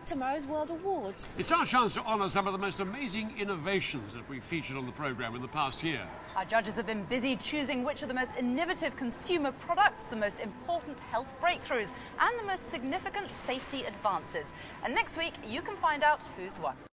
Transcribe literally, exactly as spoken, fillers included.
tomorrow's World Awards. It's our chance to honour some of the most amazing innovations that we've featured on the programme in the past year. Our judges have been busy choosing which are the most innovative consumer products, the most important health breakthroughs, and the most significant safety advances. And next week, you can find out who's won.